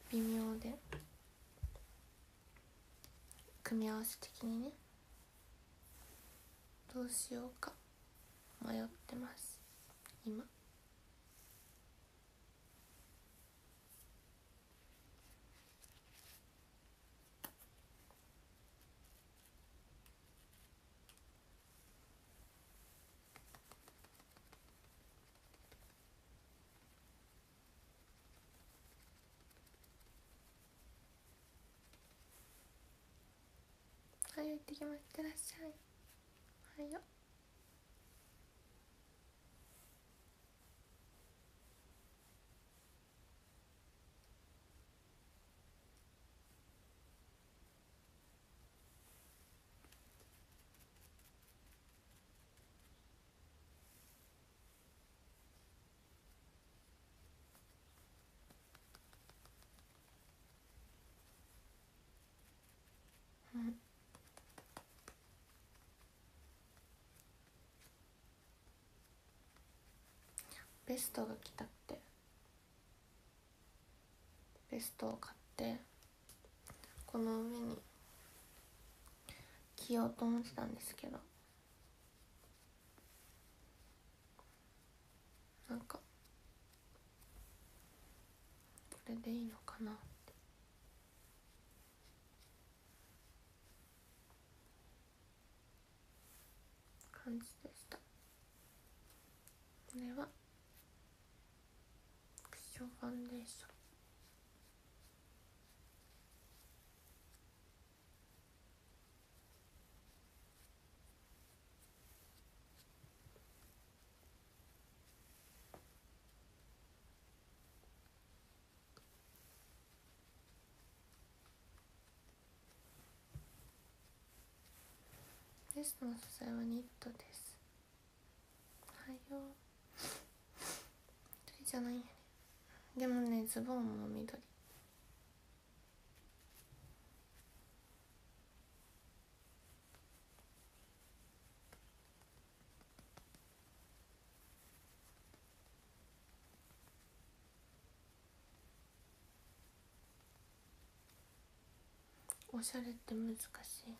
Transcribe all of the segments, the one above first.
微妙で、組み合わせ的にね、どうしようか迷ってます今。はい、行ってきます。いってらっしゃい。はいよ。ベストが来たって、ベストを買ってこの上に着ようと思ってたんですけど、なんかこれでいいのかなって感じでした。これはクッションファンデーション。ベストの素材はニットです。はいよ。それじゃないやね。でもね、ズボンも緑。おしゃれって難しい。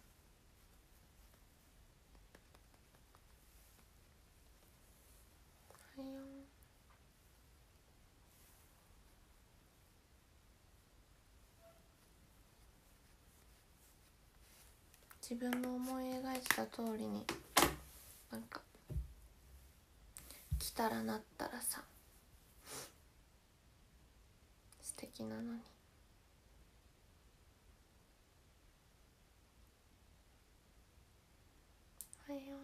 はいよ。自分の思い描いてた通りになんか来たらなったらさ、素敵なのに。はいよ。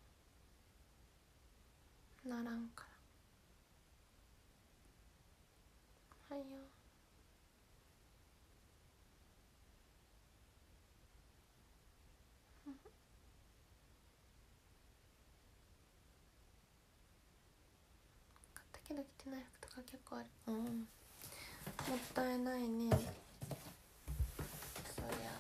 ならんから。はいよ。買ったけど着てない服とか結構ある。もったいないね。そりゃ。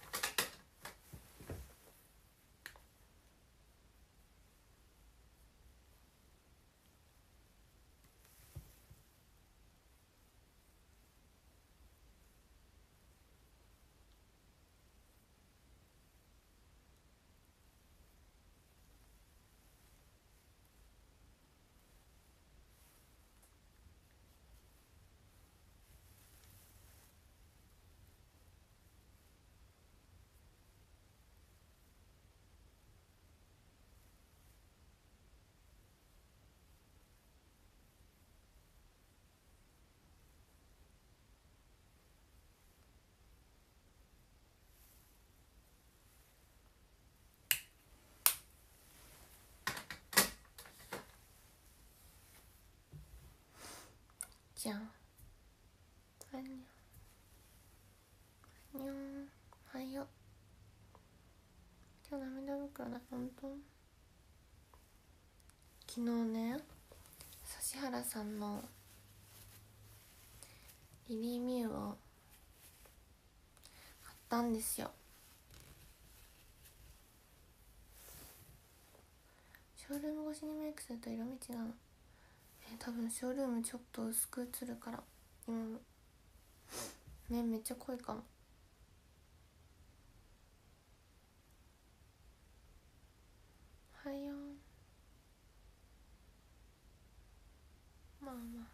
じゃん。はいにゃにょん。はいよ。今日涙袋だ。ほんと。昨日ね、指原さんのリリー・ミューを買ったんですよ。ショールーム越しにメイクすると色味違うの。多分ショールームちょっと薄く映るから今ね、めっちゃ濃いかも。はよまあまあ、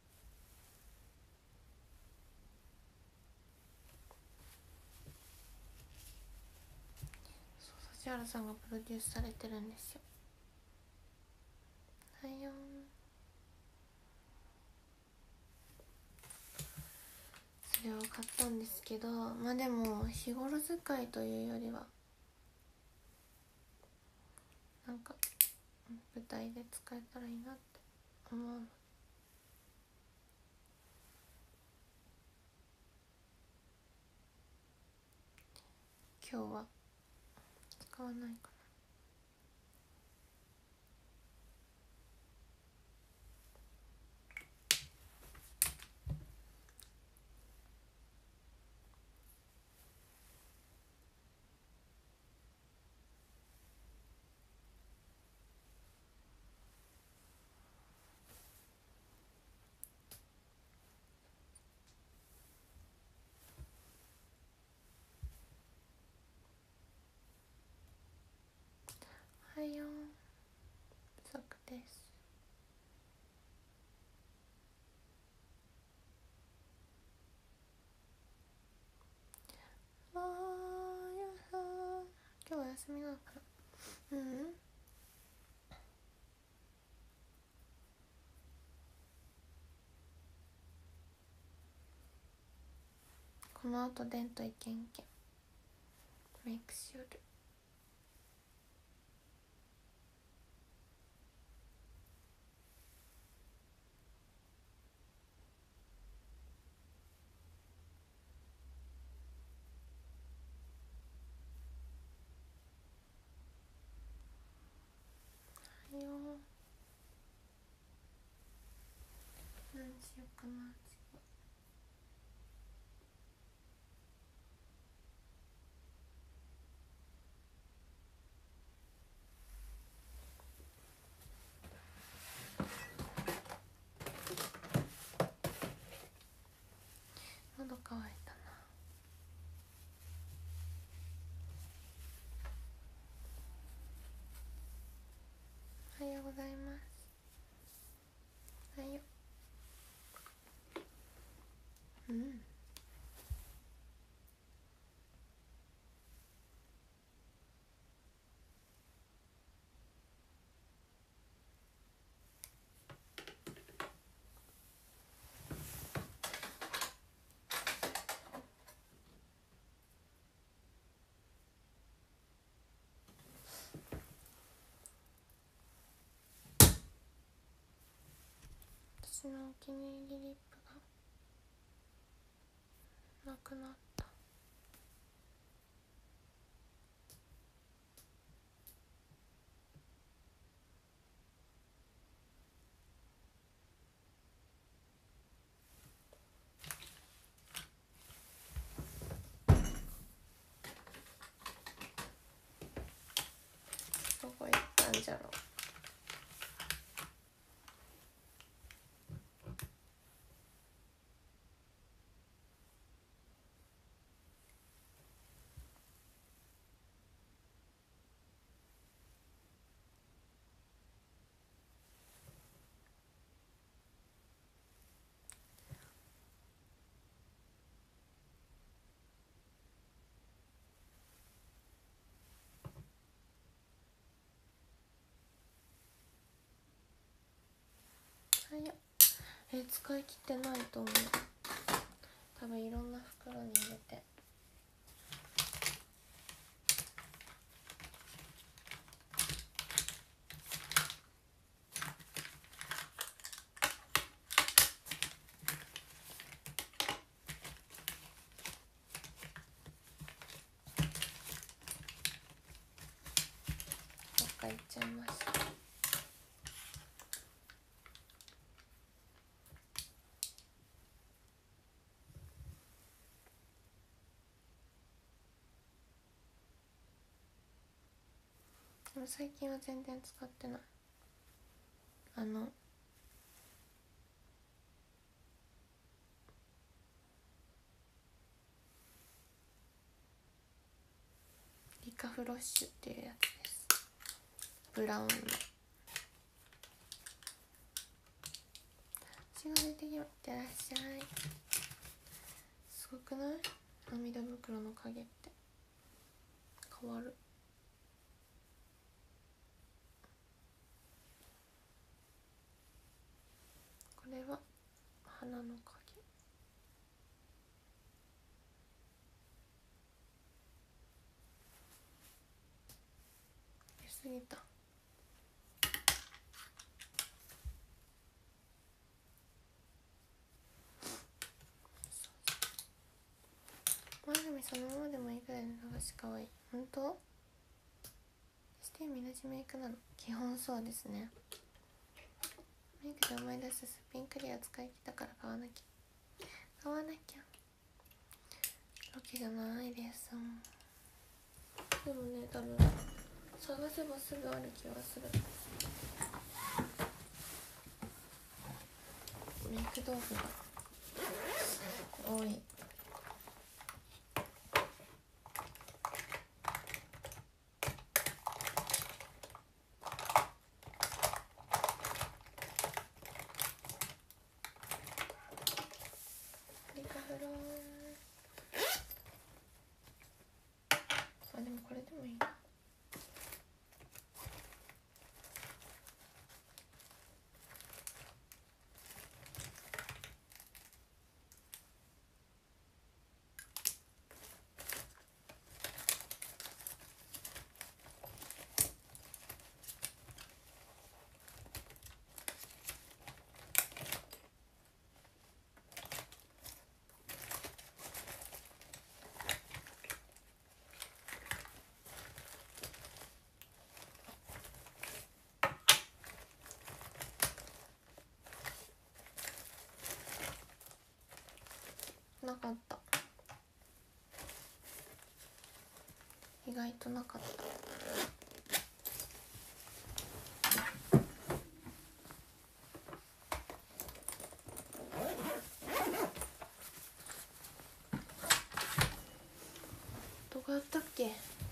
そう、指原さんがプロデュースされてるんですよ。はよそれを買ったんですけど、まあでも日頃使いというよりはなんか舞台で使えたらいいなって思うの。今日は使わないかな。はいよ不足です。あーやさ今日は休みなのかな。この後デントいけんけんメイクしよる。はいよ何しようかな。喉乾いたな。おはようございます。はいよ私のお気に入りリップがなくなった。どこ行ったんじゃろう。はいよ使い切ってないと思う。多分いろんな袋に入れて。どっか行っちゃいました。でも最近は全然使ってない。 カフロッシュっていうやつです。ブラウンの血が出てきまってらっしゃい。すごくない？涙袋の影って変わる。これは鼻の影。出すぎた。前髪そのままでもいいくらいの流し可愛い。本当？してみなじメイクなの。基本そうですね。メイクで思い出したすっぴんクリア使い切ったから買わなきゃ。買わなきゃ。ロケじゃないです。でもね、多分探せばすぐある気がする。メイク道具が多い。リカフロー。あ、でもこれでもいいな。なかった。意外となかった。どこやったっけ？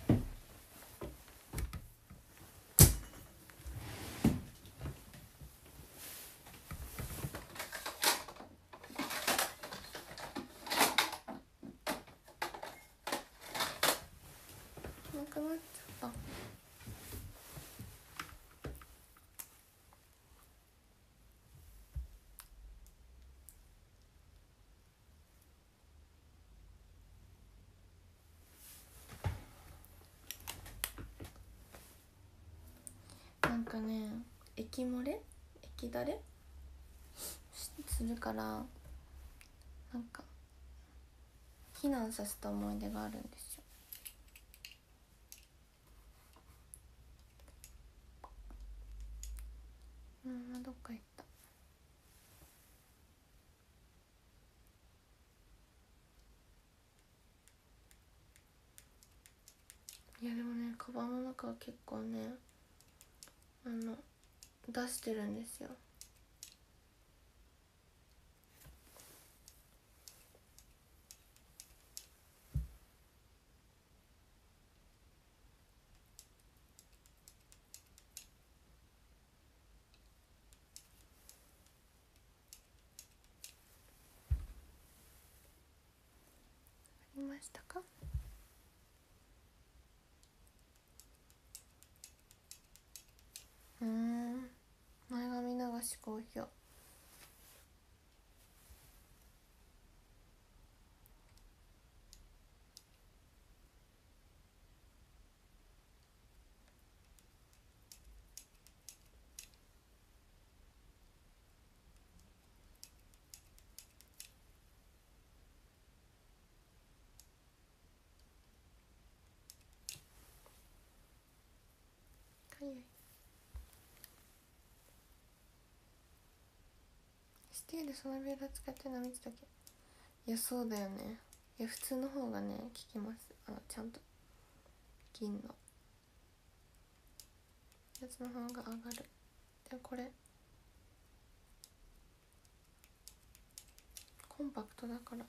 なくなっちゃった。なんかね、液漏れ？液だれ？するから、なんか避難させた思い出があるんですよ。どっか行った。いやでもね、カバンの中は結構ね、出してるんですよ。ありましたか？前髪流し好評。かゆい。スティールそのビール使ってるの見てたっけ？いやそうだよね。いや普通の方がね効きます。ちゃんと銀のやつの方が上がる。でこれコンパクトだから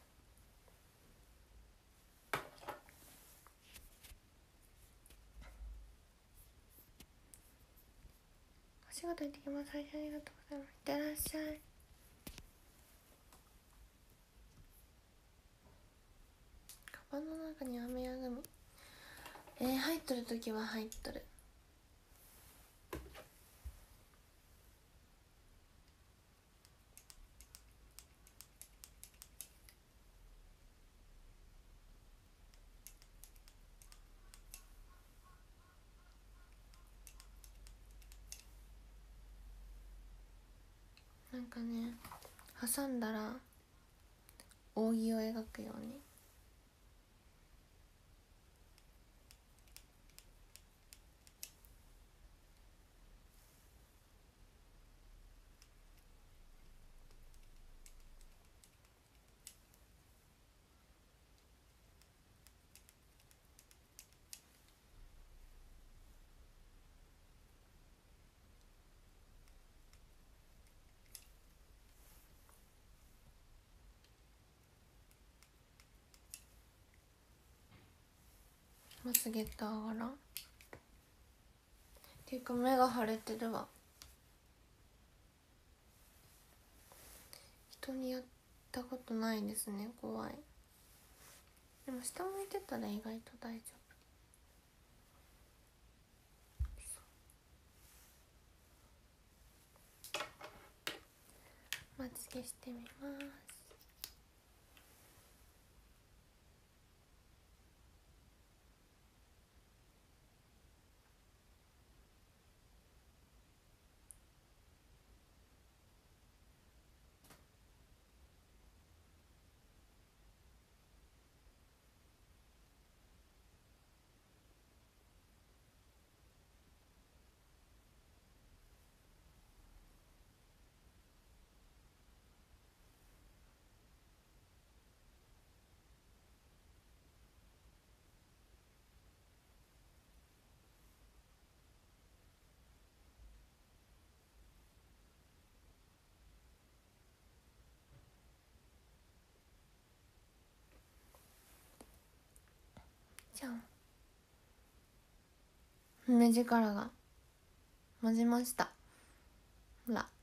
仕事行ってきます。最初ありがとうございます。いってらっしゃい。カバンの中に飴やグミ入っとるときは入っとる。なんかね、挟んだら扇を描くように。まつげと上がらんっていうか目が腫れてるわ。人にやったことないですね。怖い。でも下向いてたら意外と大丈夫。まつげしてみます。じゃん。目力が混じました。ほら。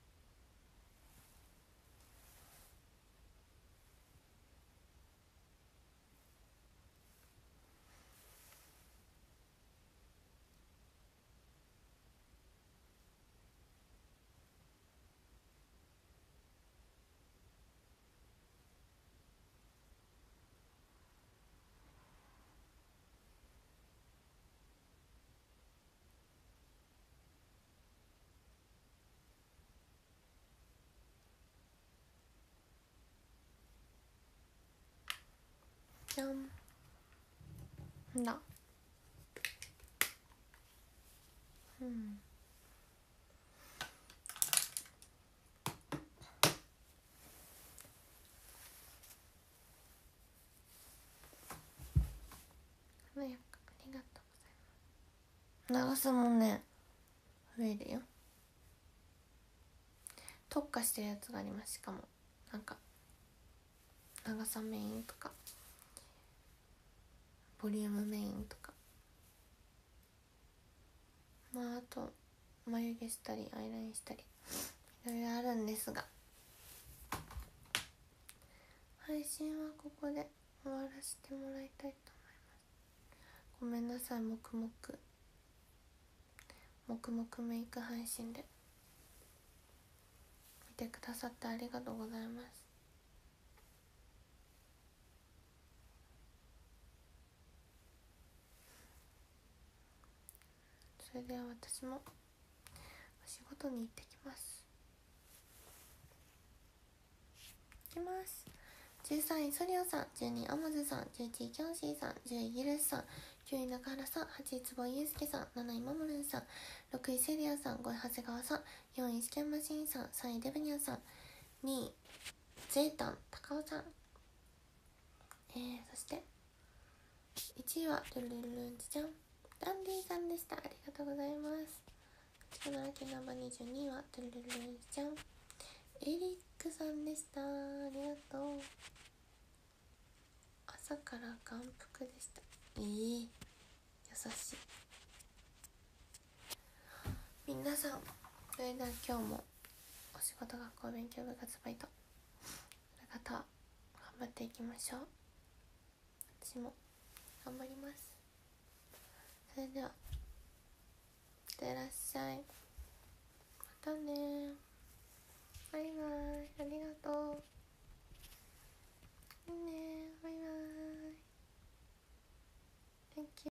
じゃん。ほら。華やか、ありがとうございます。長さもね増えるよ。特化してるやつがあります。しかもなんか長さメインとかボリュームメインとか、まああと眉毛したりアイラインしたりいろいろあるんですが、配信はここで終わらせてもらいたいと思います。ごめんなさい。黙々メイク配信で見てくださってありがとうございます。それでは私もお仕事に行ってきます。行きます。13位ソリオさん、12位アマズさん、11位キョンシーさん、10位ギルスさん、9位中原さん、8位坪井祐介さん、7位マモルンさん、6位セリアさん、5位長谷川さん、4位試験マシンさん、3位デブニャさん、2位ゼータン高尾さん、そして1位はルルルルンチちゃんダンディさんでした。ありがとうございます。8奈良県ナンバー22位はルルルルンチちゃんエリックさんでした。ありがとう。朝から眼福でした。優しい。皆さんそれでは今日もお仕事、学校、勉強、部活、バイトある方頑張っていきましょう。私も頑張ります。それではいってらっしゃい。またね。バイバイ。ありがとう。いいね。バイバイ。Thank you.